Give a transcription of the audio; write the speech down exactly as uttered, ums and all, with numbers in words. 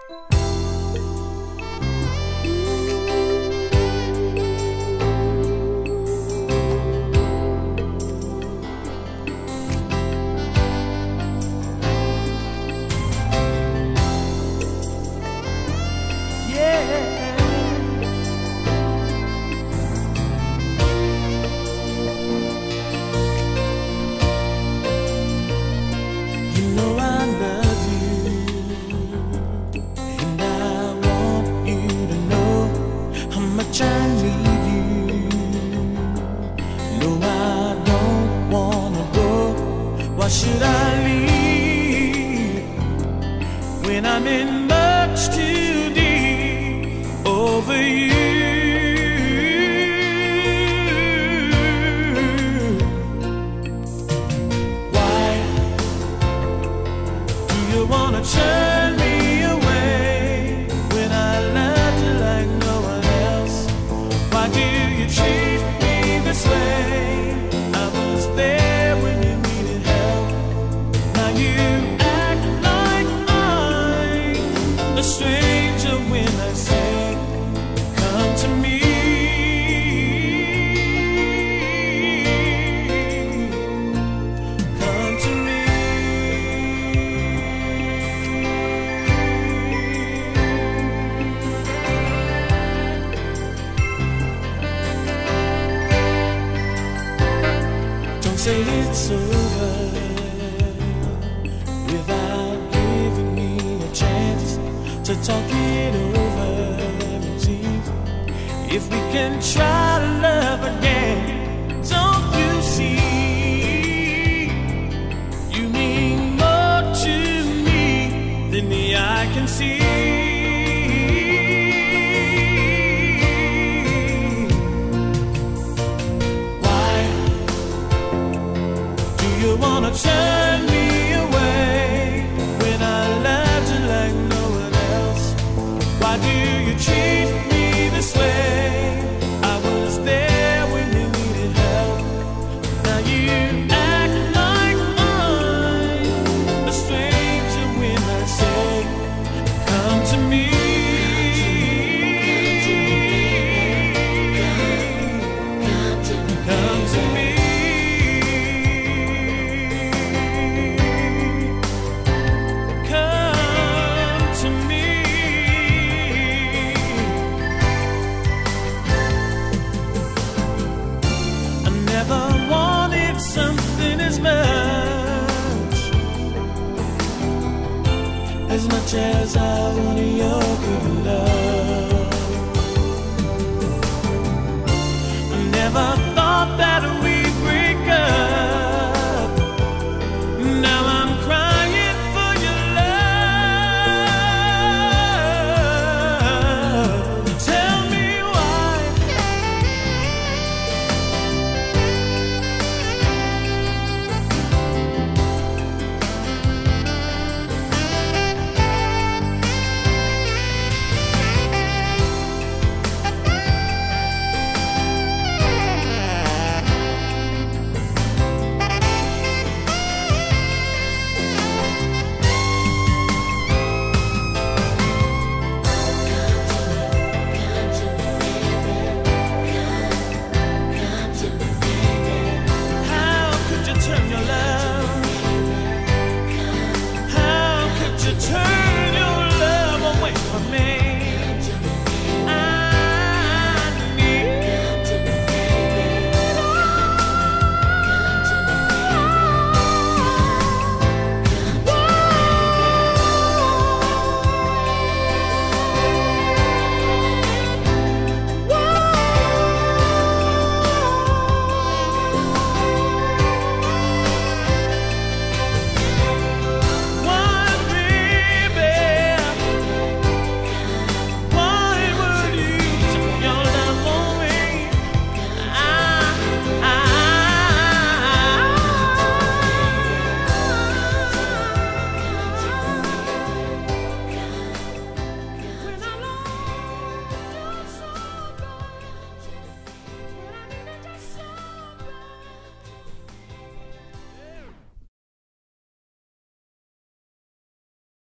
Should I leave when I'm in much too deep over you? Why do you wanna turn me away when I loved you like no one else? Why do you treat me this way? I was there when you needed help. Now you act like I'm a stranger when I say, come to me. Come to me. Don't say it's over without giving me a chance to talk it over and see if we can try to love again. Don't you see, you mean more to me than the eye can see. Why do you wanna turn me away when I loved you like no one else? Why do you treat me this way? I was there when you needed help. Now you act like I'm a stranger when I say, come to me. Come to me. As much as I wanted your good love, I never thought that we